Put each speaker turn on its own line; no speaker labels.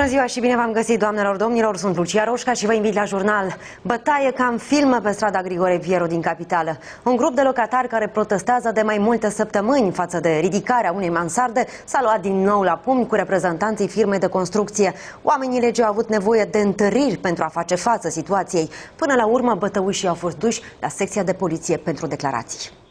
Bună ziua și bine v-am găsit, doamnelor, domnilor, sunt Lucia Roșca și vă invit la jurnal. Bătaie ca în film pe strada Grigore Vieru din capitală. Un grup de locatari care protestează de mai multe săptămâni față de ridicarea unei mansarde s-a luat din nou la pumni cu reprezentanții firmei de construcție. Oamenii legii au avut nevoie de întăriri pentru a face față situației. Până la urmă, bătăușii au fost duși la secția de poliție pentru declarații.